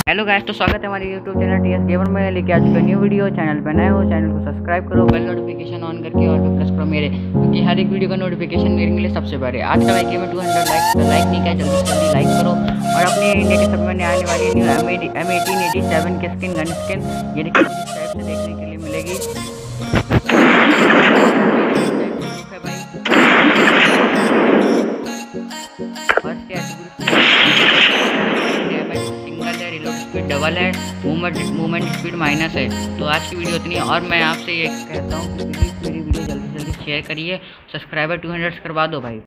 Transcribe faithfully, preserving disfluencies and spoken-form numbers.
Hello guys, तो स्वागत है हमारे YouTube channel T S gamer में। लेके आ चुका न्यू वीडियो। चैनल पर नए हो चैनल को सब्सक्राइब करो, बेल नोटिफिकेशन ऑन करके और भी प्रेस करो मेरे, क्योंकि हर एक वीडियो का नोटिफिकेशन मेरे मिले सबसे पहले। आज का like game two hundred like like नहीं किया, जल्दी से जल्दी लाइक करो। और अपने नेटिव सर्वर में आने वाली new M M eighteen eighty seven की स्किन गन स्किन ये देखिए कुछ इस टाइप से देखने के लिए मिलेगी। डबल है, मूवमेंट मूवमेंट स्पीड माइनस है। तो आज की वीडियो इतनी है, और मैं आपसे ये कहता हूँ कि प्लीज़ मेरी वीडियो जल्दी जल्दी शेयर करिए, सब्सक्राइबर टू हंड्रेड करवा दो भाई।